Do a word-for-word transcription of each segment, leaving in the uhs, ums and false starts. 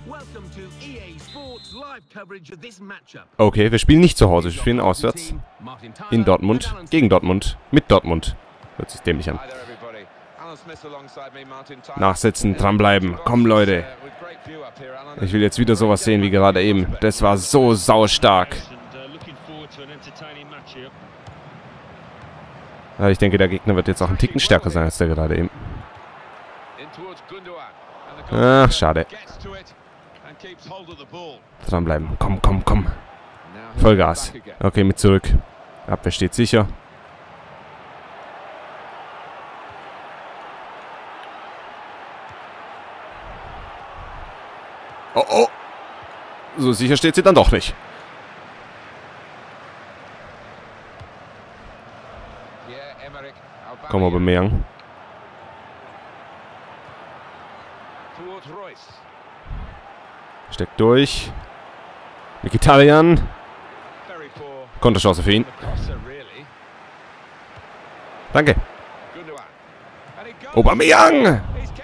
Okay, wir spielen nicht zu Hause, wir spielen auswärts. In Dortmund, gegen Dortmund, mit Dortmund. Hört sich dämlich an. Nachsetzen, dranbleiben. Komm, Leute. Ich will jetzt wieder sowas sehen wie gerade eben. Das war so saustark. Ja, ich denke, der Gegner wird jetzt auch ein Ticken stärker sein als der gerade eben. Ach, schade. Dranbleiben. Komm, komm, komm. Vollgas. Okay, mit zurück. Abwehr steht sicher. Oh, oh. So sicher steht sie dann doch nicht. Komm, Aubameyang. Steckt durch. Mkhitaryan. Konterchance für ihn. Danke. Aubameyang!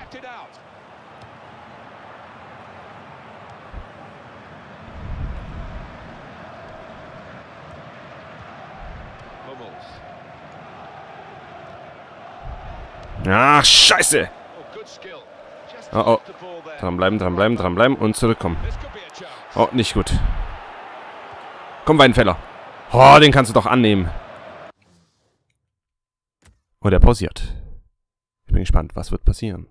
Ach, scheiße! Oh, oh. Dranbleiben, dranbleiben, dranbleiben und zurückkommen. Oh, nicht gut. Komm, Weidenfeller. Oh, den kannst du doch annehmen. Und er pausiert. Ich bin gespannt, was wird passieren.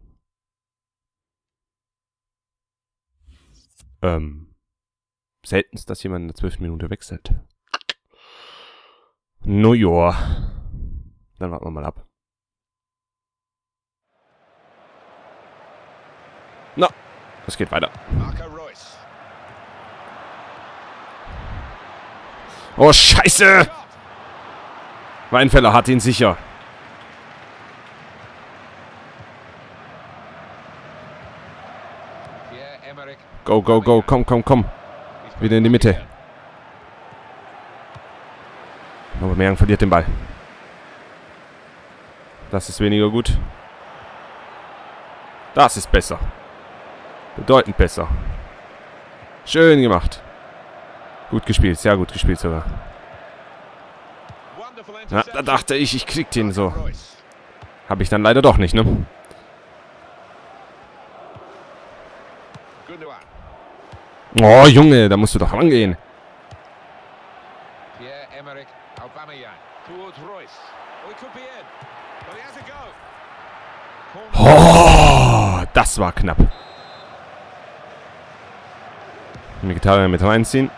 Ähm. Seltenst, dass jemand in der zwölften Minute wechselt. No, joa. Dann warten wir mal ab. Na, es geht weiter. Oh, scheiße! Weidenfeller hat ihn sicher. Go, go, go, komm, komm, komm. Wieder in die Mitte. Aubameyang verliert den Ball. Das ist weniger gut. Das ist besser. Bedeutend besser. Schön gemacht. Gut gespielt, sehr gut gespielt sogar. Ja, da dachte ich, ich krieg den so. Habe ich dann leider doch nicht, ne? Oh, Junge, da musst du doch rangehen. Oh, das war knapp. Mkhitaryan mit reinziehen.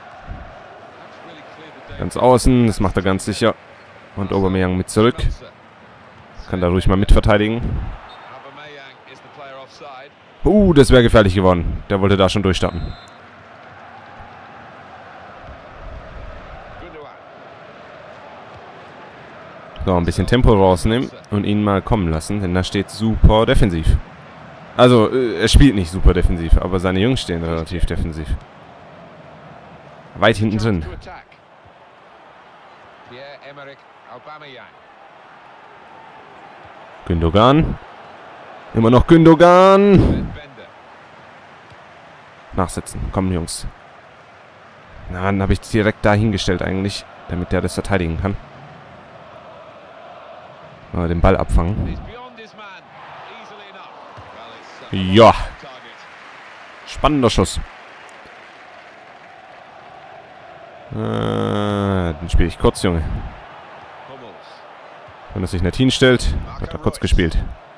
Ganz außen, das macht er ganz sicher. Und Aubameyang mit zurück. Kann da ruhig mal mitverteidigen. Uh, das wäre gefährlich geworden. Der wollte da schon durchstarten. So, ein bisschen Tempo rausnehmen und ihn mal kommen lassen, denn da steht super defensiv. Also, er spielt nicht super defensiv, aber seine Jungs stehen relativ defensiv. Weit hinten drin. Gündogan. Immer noch Gündogan. Nachsetzen. Komm, Jungs. Na, dann habe ich direkt da hingestellt eigentlich, damit der das verteidigen kann. Mal den Ball abfangen. Ja. Spannender Schuss. Äh, den spiele ich kurz, Junge. Wenn er sich nicht hinstellt, hat er kurz gespielt.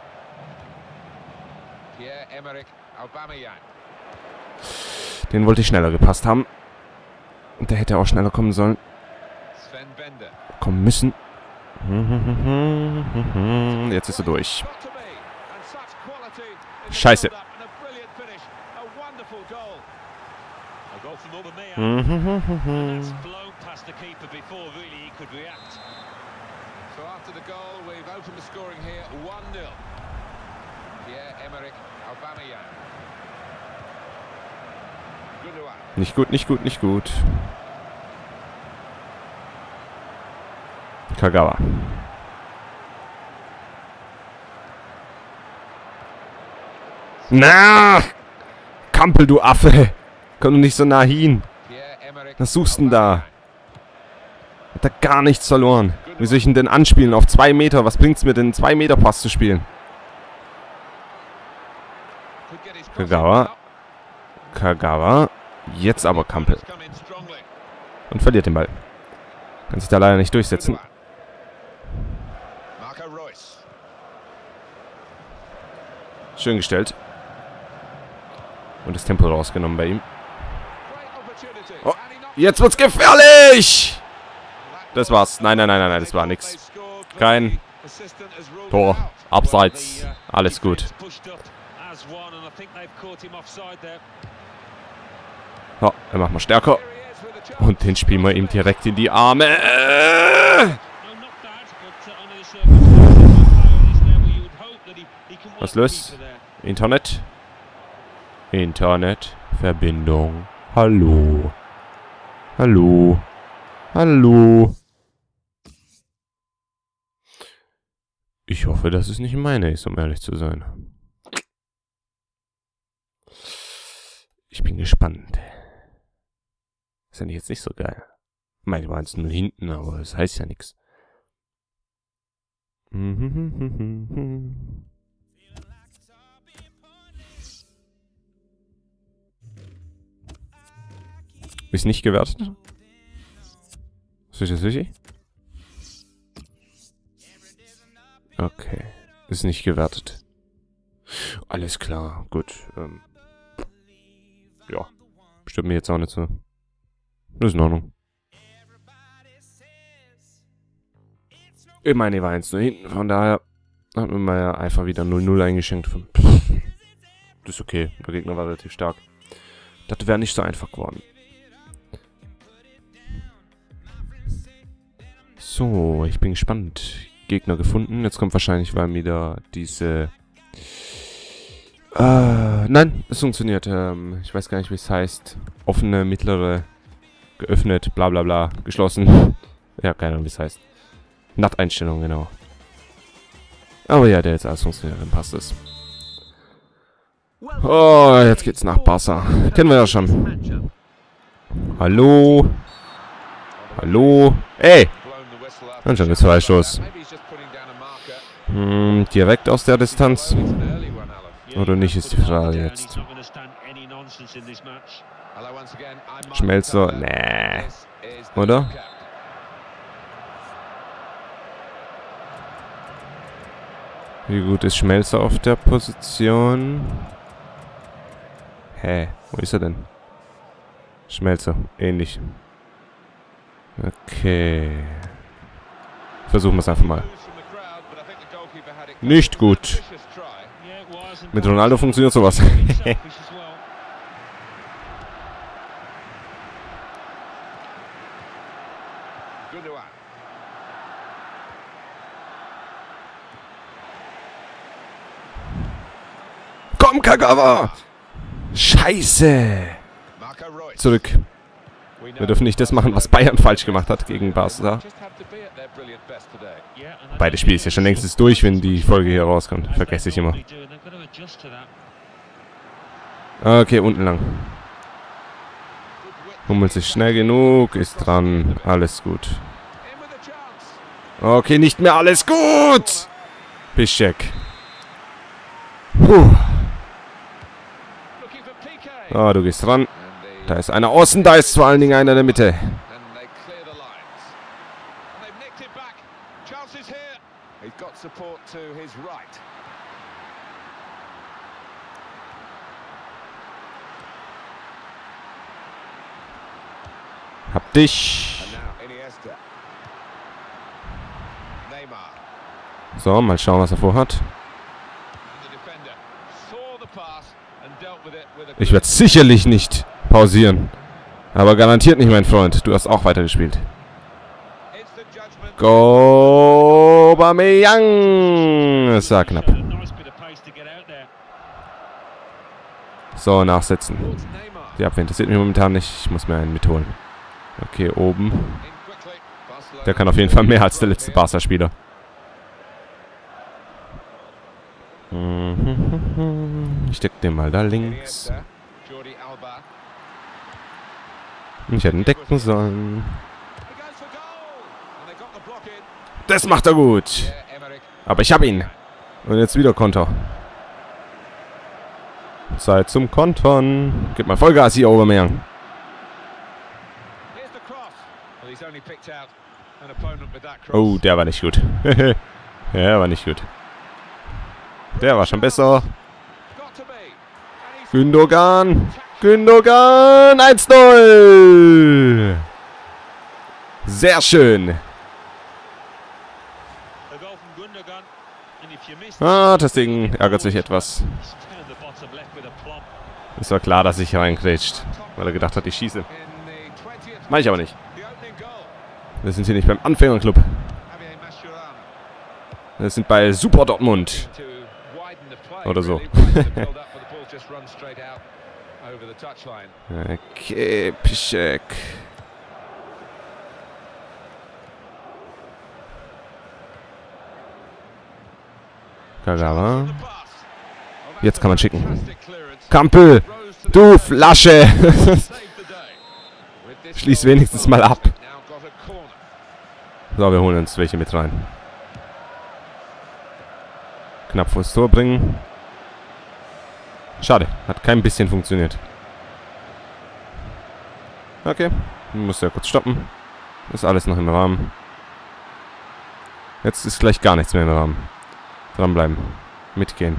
Den wollte ich schneller gepasst haben. Und der hätte auch schneller kommen sollen. Kommen müssen. Jetzt ist er durch. Scheiße. Nicht gut, nicht gut, nicht gut. Kagawa. Kampel, du Affe. Komm du nicht so nah hin. Was suchst du denn da? Hat er gar nichts verloren. Wie soll ich ihn denn anspielen auf zwei Meter? Was bringt's mir denn, einen zwei Meter Pass zu spielen? Kagawa. Kagawa. Jetzt aber Kampel. Und verliert den Ball. Kann sich da leider nicht durchsetzen. Schön gestellt. Und das Tempo rausgenommen bei ihm. Oh, jetzt wird's gefährlich! Das war's. Nein, nein, nein, nein, nein, das war nix. Kein Tor. Abseits. Alles gut. So, dann machen wir stärker. Und den spielen wir ihm direkt in die Arme. Was los? Internet? Internet. Verbindung. Hallo. Hallo. Hallo. Ich hoffe, dass es nicht meine ist, um ehrlich zu sein. Ich bin gespannt. Ist ja jetzt nicht so geil. Meine waren es nur hinten, aber das heißt ja nichts. Ist nicht gewertet? Sicher, sicher? Okay. Ist nicht gewertet. Alles klar. Gut. Ähm. Ja. Stimmt mir jetzt auch nicht so. Das ist in Ordnung. Ich meine, ich war eins nur hinten. Von daher hat mir mal einfach wieder null null eingeschenkt. Das ist okay. Der Gegner war relativ stark. Das wäre nicht so einfach geworden. So, ich bin gespannt. Gegner gefunden. Jetzt kommt wahrscheinlich mal wieder diese... Äh, nein, es funktioniert. Ähm, ich weiß gar nicht, wie es heißt. Offene, mittlere, geöffnet, bla bla bla, geschlossen. Ja, keine Ahnung, wie es heißt. N A T-Einstellung, genau. Aber ja, der jetzt alles funktioniert, dann passt es. Oh, jetzt geht's nach Barca. Kennen wir ja schon. Hallo? Hallo? Ey! Und schon ist Freistoß. Hm, direkt aus der Distanz. Oder nicht, ist die Frage jetzt. Schmelzer? Nee. Oder? Wie gut ist Schmelzer auf der Position? Hä? Wo ist er denn? Schmelzer. Ähnlich. Okay. Versuchen wir es einfach mal. Nicht gut. Mit Ronaldo funktioniert sowas. Komm, Kagawa! Scheiße! Zurück. Wir dürfen nicht das machen, was Bayern falsch gemacht hat gegen Barca. Beide Spiele ist ja schon längst durch, wenn die Folge hier rauskommt. Vergesse ich immer. Okay, unten lang. Hummelt sich schnell genug, ist dran. Alles gut. Okay, nicht mehr alles gut! Piszczek. Puh. Ah, du gehst ran. Da ist einer außen, da ist vor allen Dingen einer in der Mitte. Hab dich. So, mal schauen, was er vorhat. Ich werde sicherlich nicht pausieren. Aber garantiert nicht, mein Freund. Du hast auch weitergespielt. Go Aubameyang. Das war knapp. So, nachsetzen. Die Abwehr interessiert mich momentan nicht. Ich muss mir einen mitholen. Okay, oben. Der kann auf jeden Fall mehr als der letzte Barca-Spieler. Ich steck den mal da links. Ich hätte ihn decken sollen. Das macht er gut. Aber ich habe ihn. Und jetzt wieder Konter. Zeit zum Kontern. Gib mal Vollgas hier, Aubameyang. Oh, der war nicht gut. Der war nicht gut. Der war schon besser. Gündogan. Gündogan. eins null. Sehr schön. Ah, das Ding ärgert sich etwas. Es war klar, dass ich reingrätscht, weil er gedacht hat, ich schieße. Mach ich aber nicht. Wir sind hier nicht beim Anfängerclub. Wir sind bei Super Dortmund. Oder so. Okay, Piszczek. Kagawa. Jetzt kann man schicken. Kampel! Du Flasche! Schließ wenigstens mal ab. So, wir holen uns welche mit rein. Knapp vors Tor bringen. Schade, hat kein bisschen funktioniert. Okay, muss ja kurz stoppen. Ist alles noch im Rahmen. Jetzt ist gleich gar nichts mehr im Rahmen. Dranbleiben. Mitgehen.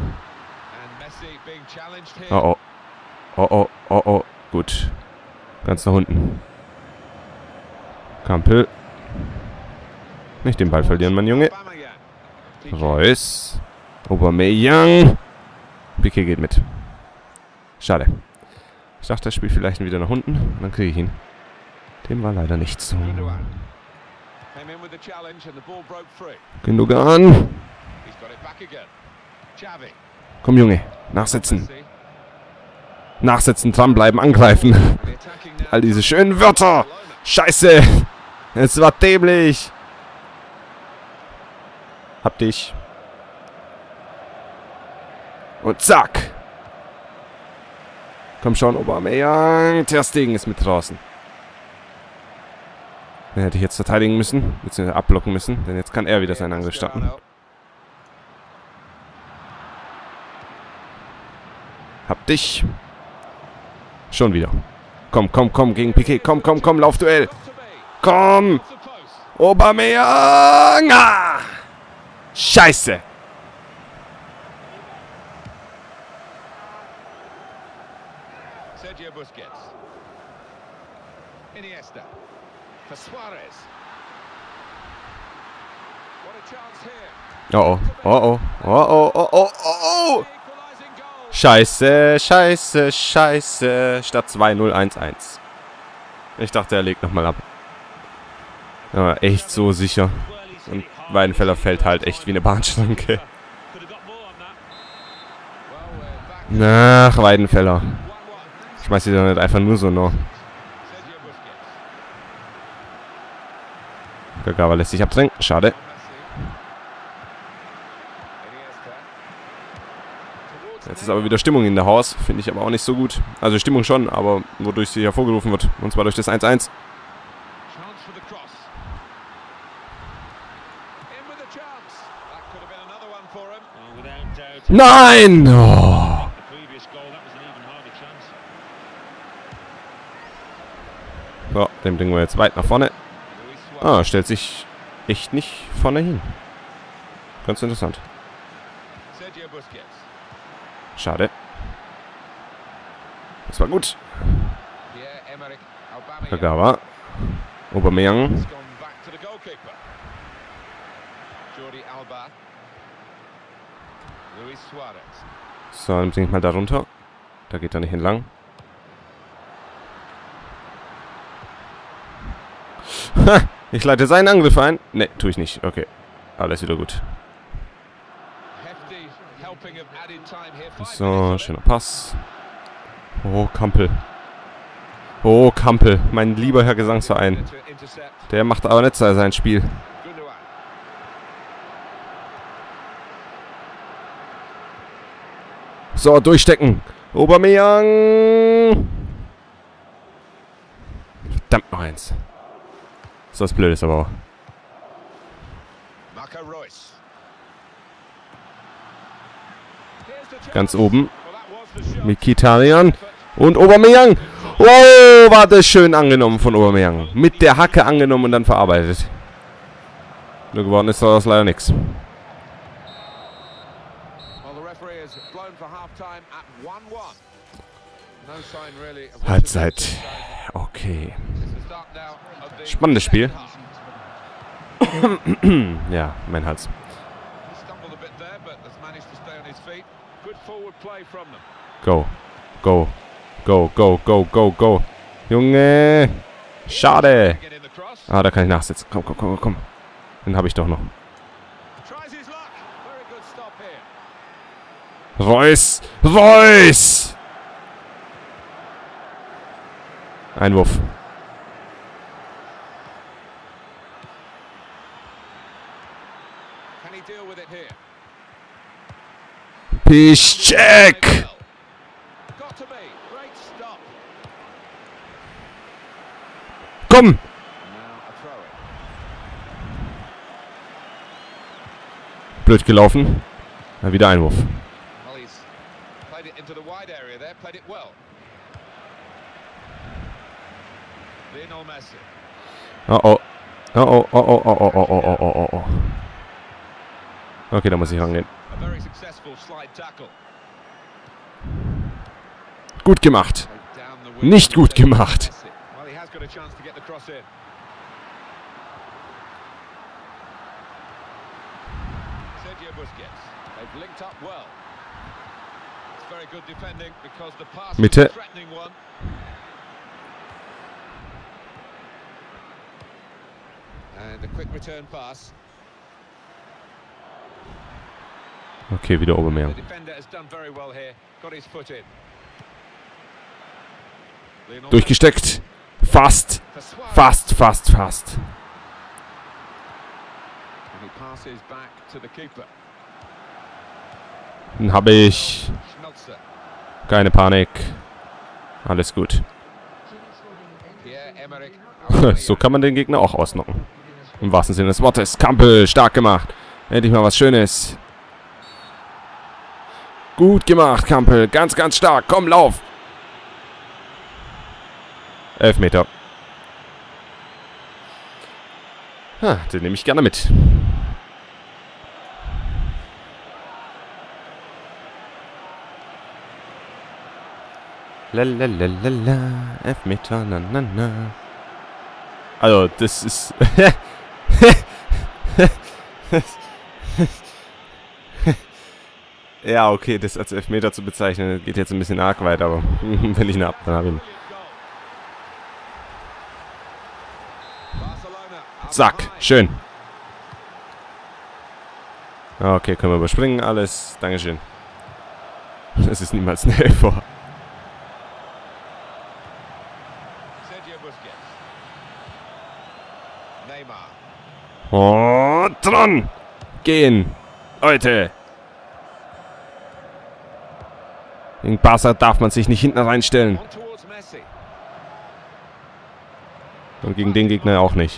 Oh oh. Oh oh, oh oh. Gut. Ganz nach unten. Kampel. Nicht den Ball verlieren, mein Junge. Reus. Aubameyang. Piqué geht mit. Schade. Ich dachte, er spielt vielleicht wieder nach unten. Dann kriege ich ihn. Dem war leider nicht so. Gündogan. Komm, Junge. Nachsetzen. Nachsetzen, dranbleiben, angreifen. All diese schönen Wörter. Scheiße. Es war dämlich. Hab dich. Und zack. Komm schon, Aubameyang. Ter Stegen ist mit draußen. Den hätte ich jetzt verteidigen müssen. Beziehungsweise abblocken müssen. Denn jetzt kann er wieder seinen Angriff starten. Hab dich. Schon wieder. Komm, komm, komm, gegen Piqué. Komm, komm, komm, Laufduell. Komm. Aubameyang. Ah! Scheiße. Sergio Busquets. Iniesta. For Suarez. What a chance here. Oh oh. Oh oh. Oh oh. Oh oh. Oh. Scheiße, scheiße, scheiße. Statt zwei null eins eins. Ich dachte, er legt nochmal ab. Aber echt so sicher. Und Weidenfeller fällt halt echt wie eine Bahnschranke. Ach, Weidenfeller. Ich schmeiß die doch nicht einfach nur so noch. Kagawa lässt sich abdrängen. Schade. Jetzt ist aber wieder Stimmung in der Haus. Finde ich aber auch nicht so gut. Also Stimmung schon, aber wodurch sie hervorgerufen wird. Und zwar durch das eins eins. Nein! Oh. So, den bringen wir jetzt weit nach vorne. Ah, stellt sich echt nicht vorne hin. Ganz interessant. Schade. Das war gut. Kagawa. Aubameyang. So, dann bringe ich mal da runter. Da geht er nicht entlang. Ha! Ich leite seinen Angriff ein. Ne, tue ich nicht. Okay. Alles wieder gut. So, schöner Pass. Oh, Kampel. Oh, Kampel. Mein lieber Herr Gesangsverein. Der macht aber nicht sein Spiel. So, durchstecken. Aubameyang. Verdammt, noch eins. Ist das Blödes aber auch. Marco Reus. Ganz oben. Mkhitaryan. Und Aubameyang. Oh, war das schön angenommen von Aubameyang. Mit der Hacke angenommen und dann verarbeitet. Nur geworden ist daraus leider nichts. Halbzeit. Okay. Spannendes Spiel. Ja, mein Hals. Go. Go. Go, go, go, go, go. Junge. Schade. Ah, da kann ich nachsetzen. Komm, komm, komm, komm. Den habe ich doch noch. Reus. Reus. Einwurf. Piszczek. Komm. Blöd gelaufen. Na, wieder Einwurf. Oh oh. Oh oh, oh oh, oh oh, oh oh, oh oh, oh. Okay, da muss ich rangehen. Gut gemacht. Nicht gut gemacht. Mitte. Okay, wieder Aubameyang. Durchgesteckt. Fast. Fast, fast, fast. Dann habe ich. Keine Panik. Alles gut. So kann man den Gegner auch ausnocken. Im wahrsten Sinne des Wortes. Kampel, stark gemacht. Endlich mal was Schönes. Gut gemacht, Kampel. Ganz, ganz stark. Komm, lauf. Elf Meter. Ha, den nehme ich gerne mit. Lalalala, elf Meter, na na na. Also, das ist... Ja, okay, das als Elfmeter zu bezeichnen, geht jetzt ein bisschen arg weit, aber wenn ich ihn hab, dann hab ich ihn. Zack, schön. Okay, können wir überspringen, alles. Dankeschön. Das ist niemals ein Elfer. Und dran! Gehen! Leute! Gegen Barca darf man sich nicht hinten reinstellen. Und gegen den Gegner auch nicht.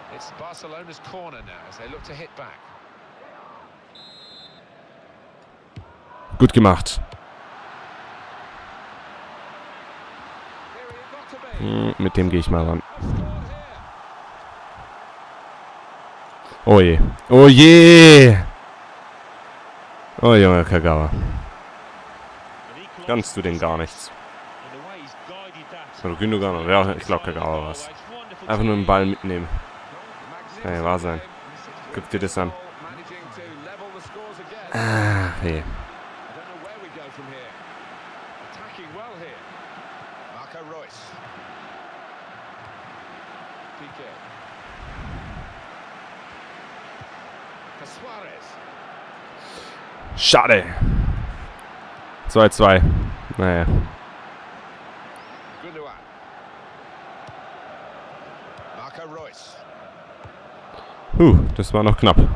Gut gemacht. Hm, mit dem gehe ich mal ran. Oh je. Oh je! Oh Junge, Kagawa. Kannst du denn gar nichts? Oder Gündogan? Ja, ich glaube Kagawa was. Einfach nur den Ball mitnehmen. Kann ja wahr sein. Guck dir das an. Ah, hey. Schade. zwei zwei. Naja. Huh, das war noch knapp.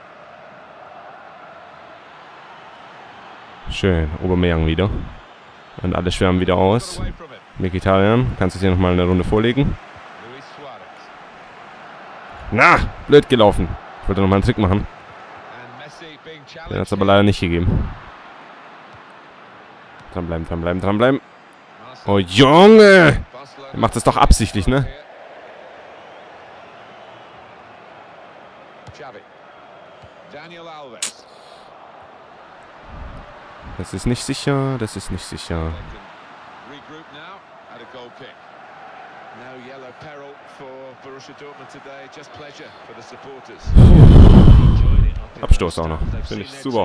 Schön, Aubameyang wieder. Und alle schwärmen wieder aus. Mkhitaryan, kannst du dir nochmal eine Runde vorlegen? Na, blöd gelaufen. Ich wollte nochmal einen Trick machen. Den hat es aber leider nicht gegeben. Dranbleiben, dranbleiben, dranbleiben. Oh, Junge! Er macht das doch absichtlich, ne? Das ist nicht sicher, das ist nicht sicher. Abstoß auch noch. Finde ich super.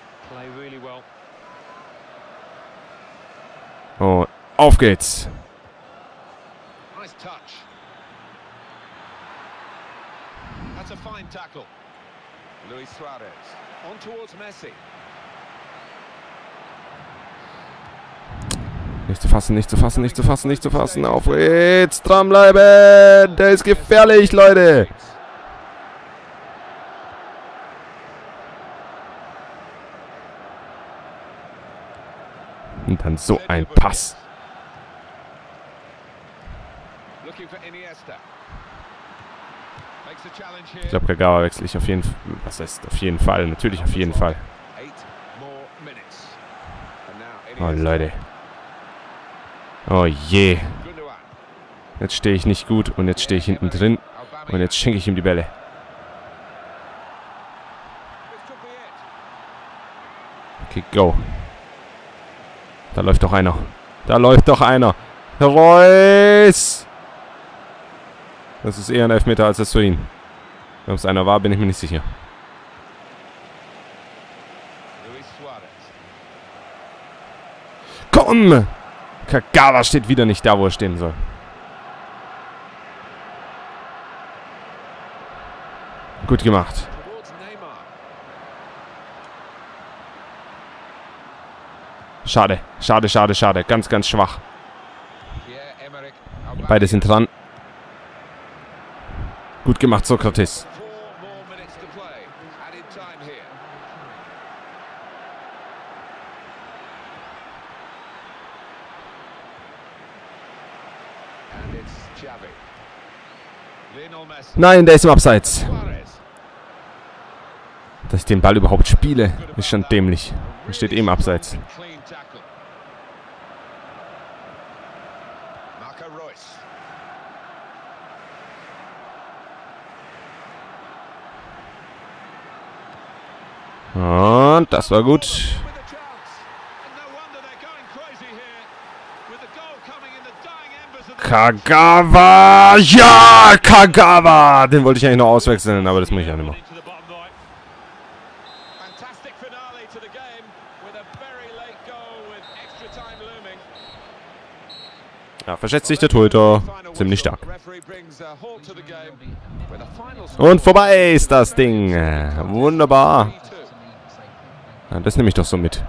Oh, auf geht's. Nicht zu fassen, nicht zu fassen, nicht zu fassen, nicht zu fassen. Auf geht's, dranbleiben. Der ist gefährlich, Leute. Und dann so ein Pass. Ich glaube, Kagawa wechsle ich auf jeden Fall. Was heißt auf jeden Fall? Natürlich auf jeden Fall. Oh, Leute. Oh je. Jetzt stehe ich nicht gut und jetzt stehe ich hinten drin. Und jetzt schenke ich ihm die Bälle. Okay, go. Da läuft doch einer. Da läuft doch einer. Reus! Das ist eher ein Elfmeter als das für ihn. Wenn es einer war, bin ich mir nicht sicher. Komm! Kagawa steht wieder nicht da, wo er stehen soll. Gut gemacht. Schade, schade, schade, schade. Ganz, ganz schwach. Beide sind dran. Gut gemacht, Sokrates. Nein, der ist im Abseits. Dass ich den Ball überhaupt spiele, ist schon dämlich. Er steht eben Abseits. Und das war gut. Kagawa! Ja! Kagawa! Den wollte ich eigentlich noch auswechseln, aber das muss ich ja nicht mehr. Ja, verschätzt sich der Torhüter. Ziemlich stark. Und vorbei ist das Ding. Wunderbar. Ja, das nehme ich doch so mit.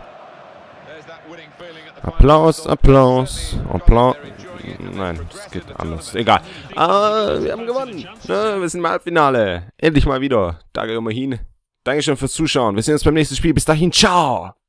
Applaus, Applaus, Applaus. Nein, das geht anders. Egal. Ah, wir haben gewonnen. Ja, wir sind im Halbfinale. Endlich mal wieder. Danke immerhin. Dankeschön fürs Zuschauen. Wir sehen uns beim nächsten Spiel. Bis dahin. Ciao.